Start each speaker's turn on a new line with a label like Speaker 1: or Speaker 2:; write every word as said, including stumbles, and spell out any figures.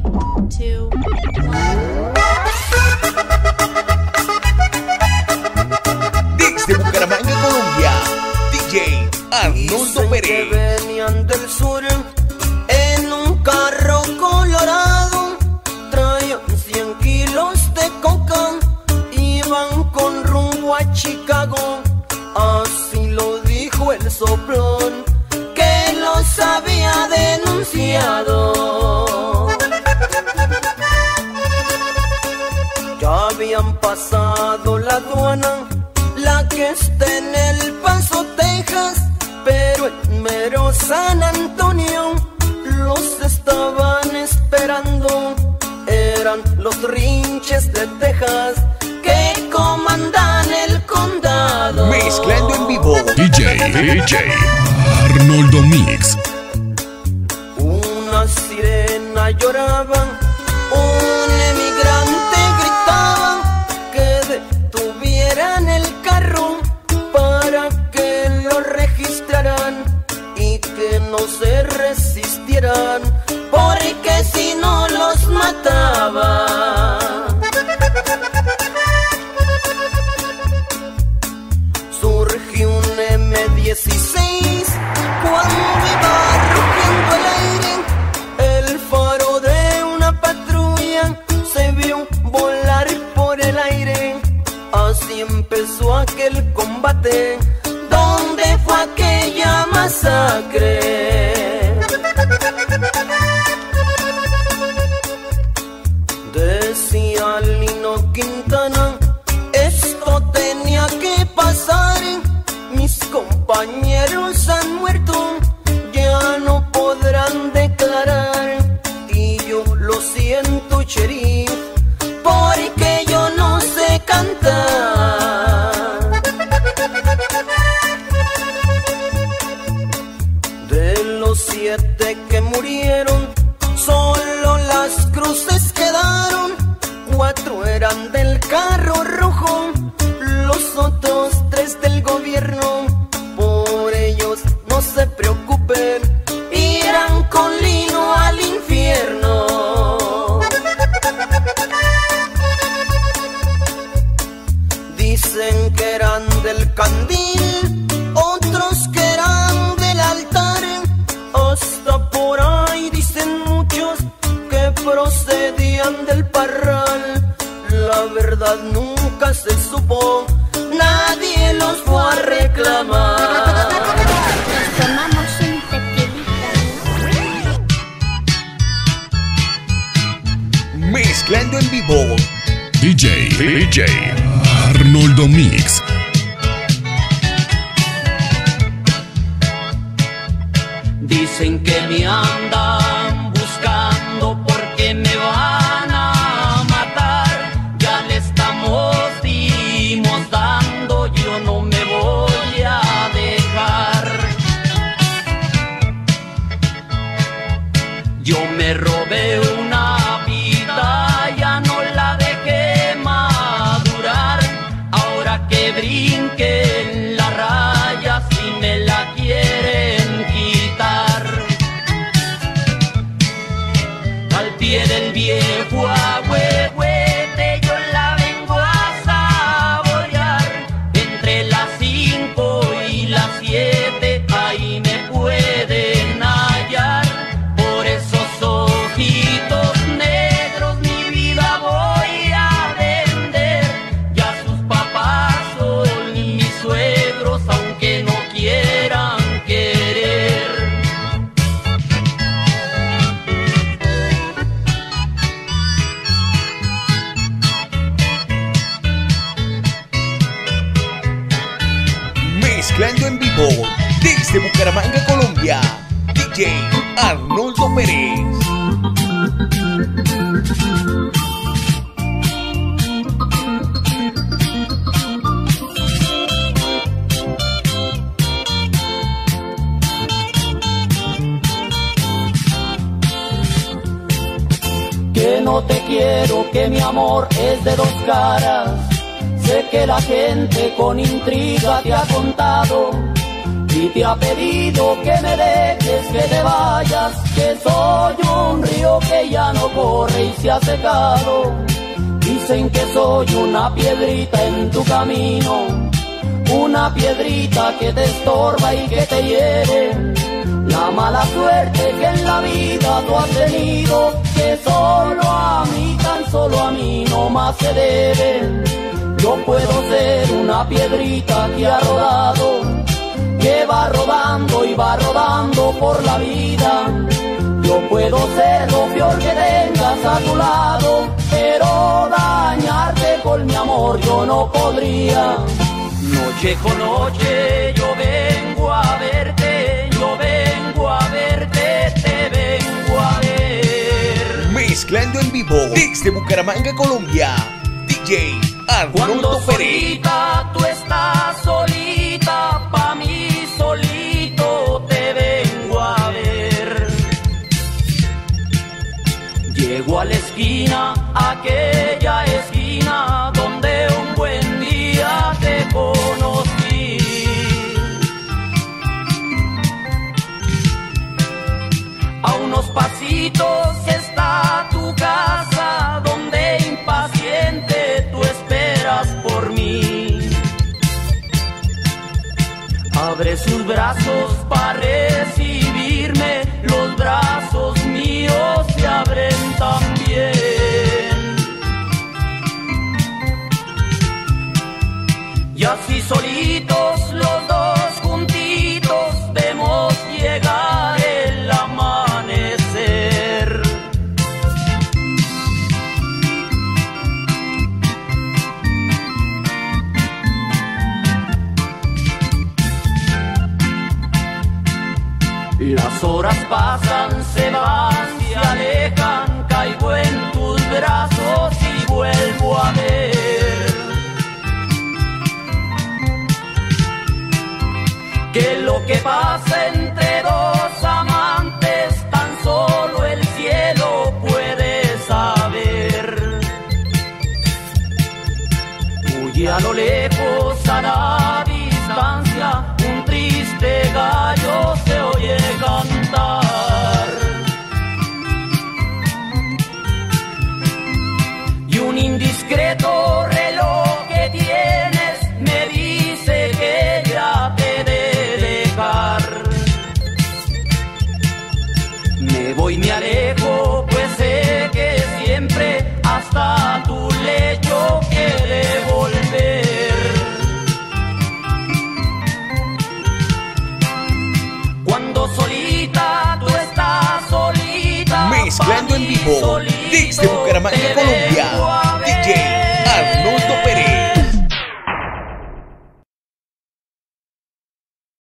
Speaker 1: two, one.
Speaker 2: Desde Bucaramanga, Colombia, D J Arnoldo Pérez.
Speaker 3: Que venían del sur en un carro colorado, traían cien kilos de coca, iban con rumbo a Chicago. Así lo dijo el soplón que los había denunciado. Ya habían pasado la aduana, la que está en El Paso, Texas, pero en mero San Antonio los estaban esperando. Eran los rinches de Texas que comandan el condado.
Speaker 2: Mezclando en vivo
Speaker 4: D J, D J Arnoldo Mix.
Speaker 3: Una sirena lloraba, un emigrante gritaba que detuvieran el carro para que lo registraran y que no se resistieran, porque si no los mataba. Surgió un eme dieciséis cuando iba rugiendo el aire. El faro de una patrulla se vio volar por el aire. Así empezó aquel combate, donde fue aquella masacre. Decía Lino Quintana, esto tenía que pasar. Mis compañeros han muerto, ya no podrán declarar. Y yo lo siento, sheriff, porque yo no sé cantar. De los siete que murieron, solo las cruces quedaron. Cuatro eran del carro rojo, los otros tres del gobierno. Por ellos no se preocupen, irán con Lino al infierno. Dicen que eran del candil, otros que eran del altar. Hasta por ahí dicen muchos que procedían del Parral. La verdad nunca se supo, nadie los fue a reclamar.
Speaker 1: Tomamos un tequilita.
Speaker 2: Mezclando en vivo
Speaker 4: D J, D J Arnoldo Mix.
Speaker 3: Dicen que me andan buscando porque me van a matar. Ya le estamos dimos dando, yo no me voy a dejar. Yo me robé una vida, ya no la dejé madurar. Ahora que brinquen la raya, si me la quieren quitar. Al pie del viejo agüehuete yo la vengo a saborear. Entre las cinco y las siete ahí me pueden hallar. Por esos ojitos negros mi vida voy a vender. Ya sus papás son mis suegros, aunque no quieran querer.
Speaker 2: Mezclando en vivo desde Bucaramanga, Colombia, D J Arnoldo Pérez.
Speaker 3: Que no te quiero, que mi amor es de dos caras. Sé que la gente con intriga te ha contado
Speaker 5: y te ha pedido que me dejes, que te vayas, que soy un río que ya no corre y se ha secado. Dicen que soy una piedrita en tu camino, una piedrita que te estorba y que te hiere. La mala suerte que en la vida tú has tenido, que solo a mí, tan solo a mí no más se debe. Yo puedo ser una piedrita que ha rodado, que va rodando y va rodando por la vida. Yo puedo ser lo peor que tengas a tu lado, pero dañarte con mi amor yo no podría. Noche con noche yo vengo a verte, yo vengo a verte, te vengo a ver.
Speaker 2: Mezclando en vivo desde Bucaramanga, Colombia, D J
Speaker 5: Cuando
Speaker 2: Arnoldo Pérez.
Speaker 5: solita tú estás solita, pa' mí solito te vengo a ver. Llego a la esquina, aquella esquina donde un buen día te conocí. A unos pasitos está tu casa, donde impaciente tú esperas por mí. Abre sus brazos para recibirme, los brazos míos se abren también. Y así solitos los dos juntitos vemos llegar el amanecer. Las horas pasan, se van, se alejan, caigo en tus brazos y vuelvo a ver que lo que pasa entre dos amantes tan solo el cielo puede saber. Huye a lo lejos, a la distancia, un triste gallo se oye cantar. Y un indiscreto reloj que tienes me dice que ya te de dejar. Me voy, me alejo, pues sé que siempre hasta tu lecho he de volver. Cuando solita tú estás solita,
Speaker 2: Mezclando en vivo desde Bucaramanga, Colombia.